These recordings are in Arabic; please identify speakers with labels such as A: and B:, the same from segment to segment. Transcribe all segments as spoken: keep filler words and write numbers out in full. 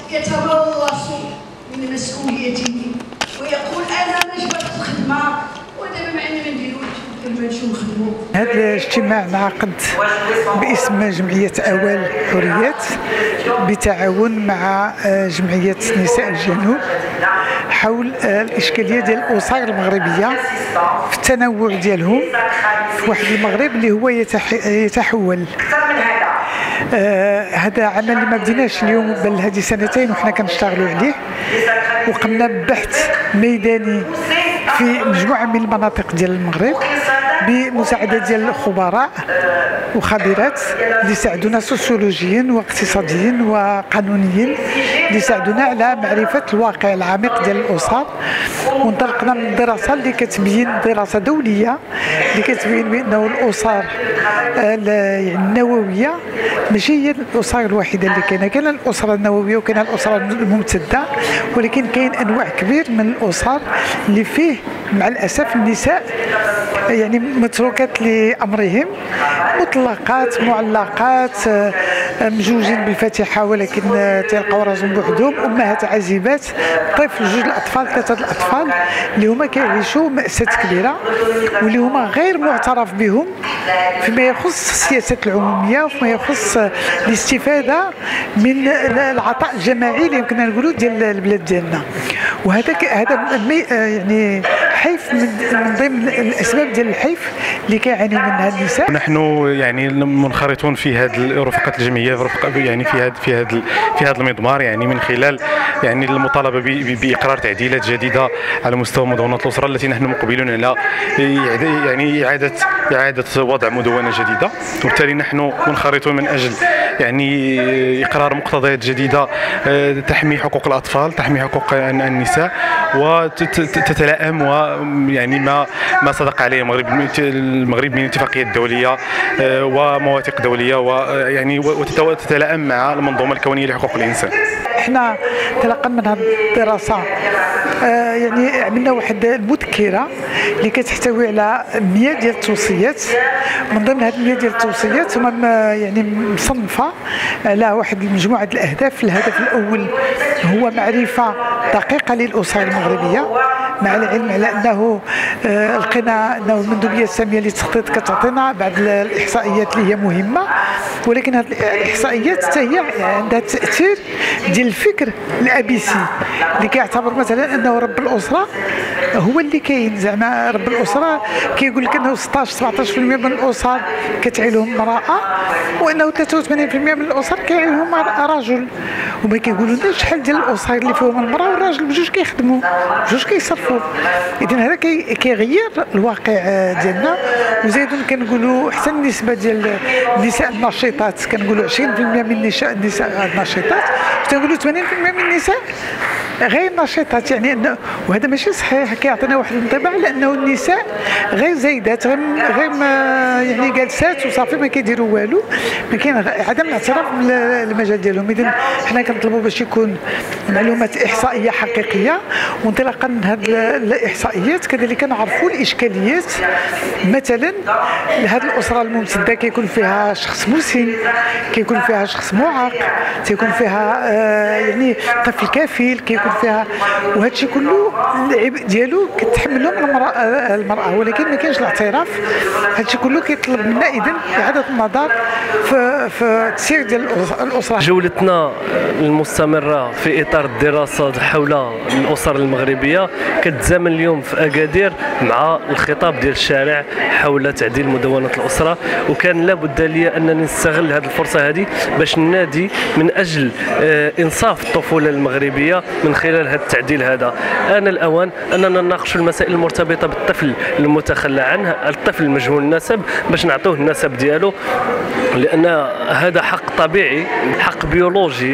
A: يتملص من مسؤوليته ويقول انا نجبت الخدمه ودابا ما عندنا نديرو نمشيو نخدموا.
B: هذا الاجتماع انعقد باسم جمعيه اوال حريات بتعاون مع جمعيه نساء الجنوب حول الاشكاليه ديال الاسر المغربيه في التنوع ديالهم في واحد المغرب اللي هو يتحول. آه هذا عمل اللي ما بديناش اليوم، بل هذه سنتين وحنا كنشتغلوا عليه، وقمنا ببحث ميداني في مجموعه من المناطق ديال المغرب بمساعده ديال الخبراء وخبيرات اللي ساعدونا سوسيولوجيا واقتصاديا وقانونيا اللي ساعدونا على معرفه الواقع العميق ديال الاسر. وانطلقنا من الدراسه اللي كتبين، دراسه دوليه اللي كتبين بانه الاسر يعني النوويه ماشي هي الاسره الوحيده اللي كاينه، كاين الاسره النوويه وكاين الاسره الممتده، ولكن كاين انواع كبير من الاسر اللي فيه مع الاسف النساء يعني متروكات لامرهم، مطلقات معلقات مجوجين بالفاتحه ولكن تلقاو راسهم بوحدهم، امهات عازبات، طفل، جوج الاطفال، ثلاثه الاطفال اللي هما كيعيشوا ماساه كبيره واللي هما غير معترف بهم فيما يخص السياسات العموميه وفيما يخص الاستفاده من العطاء الجماعي اللي يمكننا نقولوا ديال البلاد ديالنا. وهذا هذا يعني حيف من ضمن الاسباب ديال الحيف اللي كيعانيو منها النساء.
C: نحن يعني منخرطون في هذه رفقه الجمعيه يعني في هذا في هذا في هذا المضمار، يعني من خلال يعني المطالبه باقرار تعديلات جديده على مستوى مدونه الاسره التي نحن مقبلون على يعني اعاده اعاده وضع مدونه جديده، وبالتالي نحن منخرطون من اجل يعني اقرار مقتضيات جديده تحمي حقوق الاطفال، تحمي حقوق النساء، وتتلائم ويعني ما ما صدق عليه المغرب المغرب من اتفاقيات دوليه ومواثيق دوليه، ويعني وتتلائم مع المنظومه الكونيه لحقوق الانسان.
B: احنا تلقى من هذه الدراسه آه يعني عملنا واحد المذكره اللي كتحتوي على مئة ديال التوصيات. من ضمن هذه المئة ديال التوصيات هما يعني مصنفه على واحد مجموعه الاهداف. الهدف الاول هو معرفه دقيقه للاسر المغربيه، مع العلم على انه آه لقينا انه المندوبيه الساميه للتخطيط كتعطينا بعض الاحصائيات اللي هي مهمه، ولكن هذه الاحصائيات حتى هي عندها تاثير ديال الفكر الابيسي اللي كيعتبر مثلا انه رب الاسره هو اللي كاين. زعما رب الاسره كيقول لك انه ستطاش سبعطاش بالمئة من الاسر كتعيلهم امراه، وانه ثلاثة وثمانين بالمئة من الاسر كيعيلهم رجل، وما كيقولولناش شحال ديال الاسر اللي فيهم المراه والراجل بجوج كيخدموا بجوج كيصرفوا. اذا هذا كيغير الواقع ديالنا. وزيدون كنقولوا حتى النسبه ديال النساء النشيطات كنقولوا عشرين بالمئة من النساء النساء النشيطات، كنقولوا ثمانين بالمئة من النساء غير نشيطات. يعني انه وهذا ماشي صحيح، كيعطينا واحد الانطباع على انه النساء غير زايدات، غير غير ما يعني جالسات وصافي ما كيديروا والو، ما كاين عدم الاعتراف بالمجال ديالهم. اذا حنا كنطلبوا باش يكون معلومات احصائيه حقيقيه، وانطلاقا من هذه الاحصائيات كذلك نعرفوا الاشكاليات. مثلا هذه الاسره الممتده كيكون فيها شخص مسن، كيكون فيها شخص معاق، تيكون فيها آه يعني طفل كافل، كيكون فيها، وهذا الشيء كله العبء ديالو كتحملهم المراه المراه ولكن ما كاينش الاعتراف. هذا الشيء كله كيطلب منا اذا اعاده النظر في في التسيير ديال الاسره.
D: جولتنا المستمره في اطار الدراسات حول الاسر المغربيه كتزامن اليوم في اكادير مع الخطاب ديال الشارع حول تعديل مدونه الاسره، وكان لابد لي انني نستغل هذه الفرصه هذه باش ننادي من اجل انصاف الطفوله المغربيه من خلال هذا التعديل هذا. آن الأوان أننا نناقشوا المسائل المرتبطة بالطفل المتخلى عنه، الطفل مجهول النسب، باش نعطوه النسب ديالو، لأن هذا حق طبيعي، حق بيولوجي.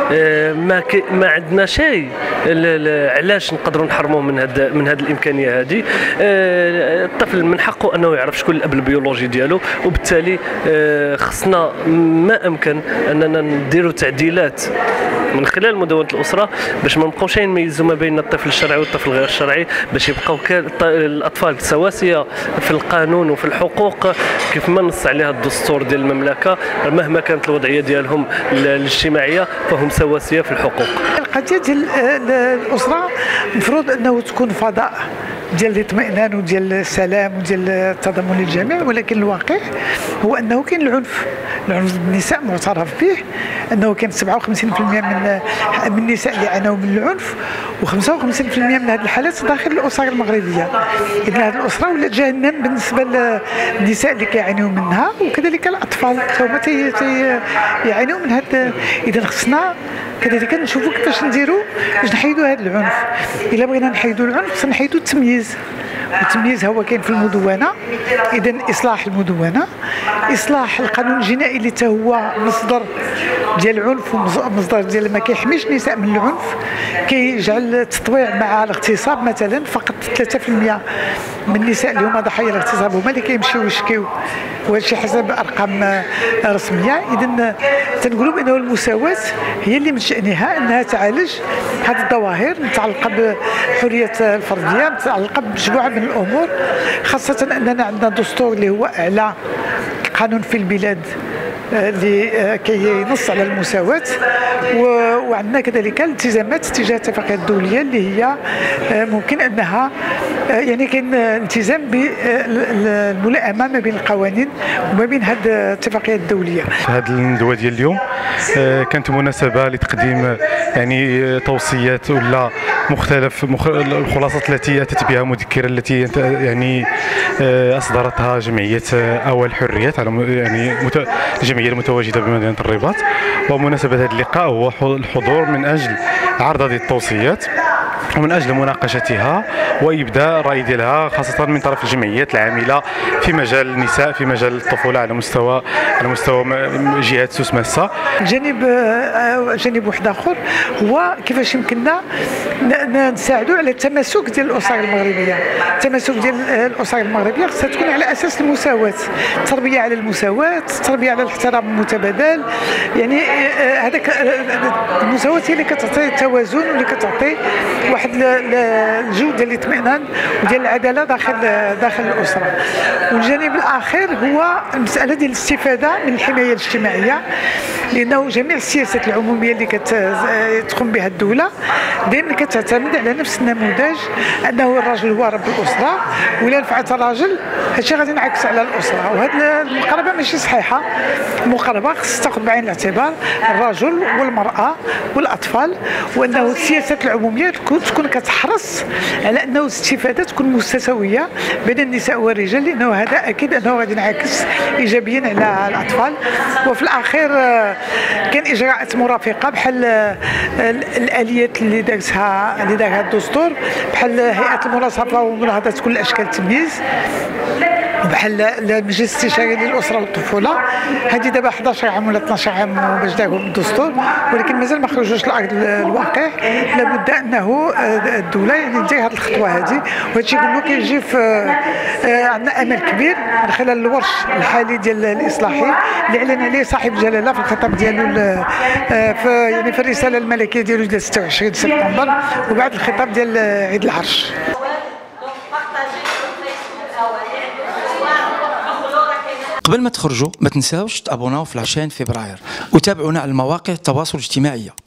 D: ما ما عندنا شيء علاش نقدروا نحرموه من هذا من هذه الامكانيه هذه. الطفل من حقه انه يعرف شكون الاب البيولوجي ديالو، وبالتالي خصنا ما امكن اننا نديروا تعديلات من خلال مدونة الأسرة باش ما نبقاوش نميزوا ما بين الطفل الشرعي والطفل غير الشرعي، باش يبقاو الأطفال سواسية في القانون وفي الحقوق كيف ما نص عليها الدستور ديال المملكة، مهما كانت الوضعية ديالهم الاجتماعية فهم سواسية في الحقوق.
B: القضية ديال الأسرة المفروض أنه تكون فضاء ديال الاطمئنان وديال السلام وديال التضامن للجميع، ولكن الواقع هو انه كاين العنف، العنف بالنساء معترف به، انه كاين سبعة وخمسين بالمئة من من النساء اللي عانوا من العنف، وخمسة وخمسين بالمئة من هذه الحالات داخل الاسر المغربيه. اذا هذه الاسره ولات جهنم بالنسبه للنساء اللي كيعانيوا منها، وكذلك الاطفال هما تيعانيوا من هذا. اذا خصنا كذلك نشوفوا كيفاش نديروا باش نحيدوا هذا العنف. الا بغينا نحيدوا العنف خصنا نحيدوا التمييز، والتمييز هو كاين في المدونه. اذا اصلاح المدونه، اصلاح القانون الجنائي اللي حتى هو مصدر ديال العنف ومصدر ديال ما كيحميش النساء من العنف، كيجعل التطويع مع الاغتصاب مثلا فقط ثلاثة بالمئة من النساء اللي هما ضحايا الاغتصاب هما اللي كيمشيو يشكيو، وهذا الشيء حسب ارقام رسميه. اذا تنقولوا بانه المساواه هي اللي من شانها انها تعالج هذه الظواهر المتعلقه بحريه الفرديه، متعلقه بمجموعه من الامور، خاصه اننا عندنا دستور اللي هو اعلى قانون في البلاد اللي كينص على المساواة، وعندنا كذلك الالتزامات تجاه الاتفاقيات الدولية اللي هي ممكن أنها يعني كاين التزام بالملائمة ما بين القوانين وما بين هذه الاتفاقيات الدولية.
C: هذه الندوة ديال اليوم كانت مناسبة لتقديم يعني توصيات ولا مختلف الخلاصات التي أتت بها مذكرة التي يعني أصدرتها جمعية أول حريات على يعني الجمعية المتواجدة بمدينة الرباط. ومناسبة هذا اللقاء هو الحضور من أجل عرض هذه التوصيات ومن أجل مناقشتها وإبداء الرأي ديالها، خاصة من طرف الجمعيات العاملة في مجال النساء في مجال الطفولة على مستوى على مستوى جهات سوس ماسة.
B: جانب جانب واحد آخر هو كيفاش يمكننا نساعدوا على التماسك ديال الأسر المغربية. التماسك ديال الأسر المغربية خصها تكون على أساس المساواة، التربية على المساواة، التربية على الاحترام المتبادل. يعني هذاك المساواة هي اللي كتعطي التوازن واللي كتعطي واحد الجو ديال الاطمئنان وديال العداله داخل داخل الاسره. والجانب الاخر هو المساله ديال الاستفاده من الحمايه الاجتماعيه، لانه جميع السياسات العموميه اللي كتقوم بها الدوله دائما كتعتمد على نفس النموذج، انه الرجل هو رب الاسره، ولا نفعت الراجل هادشي غادي ينعكس على الاسره. وهذه المقاربه ماشي صحيحه. المقاربه خص تاخذ بعين الاعتبار الرجل والمراه والاطفال، وانه السياسات العموميه تكون كتحرص على انه الاستفاده تكون متساويه بين النساء والرجال، لانه هذا اكيد انه غادي ينعكس ايجابيا على الاطفال. وفي الاخير كاين اجراءات مرافقه بحال الاليات اللي دارتها اللي دارها الدستور، بحال هيئه المناصفه ومناهضه كل اشكال التمييز، بحال المجلس الاستشاري للاسره والطفوله. هذه دابا أحد عشر عام ولا اثنا عشر عام باش داروهم الدستور، ولكن مازال ما خرجوش لارض الواقع. لابد انه الدوله يعني دير هذه الخطوه هذه، وهذا الشيء كله كيجي في عندنا امل كبير من خلال الورش الحالي ديال الاصلاحي اللي اعلن عليه صاحب الجلاله في الخطاب ديالو في يعني في الرساله الملكيه ديالو ديال ستة وعشرين سبتمبر، وبعد الخطاب ديال عيد العرش.
E: قبل ما تخرجوا ما تنساوش تابوناو في العشرين فبراير وتابعونا على المواقع التواصل الاجتماعي.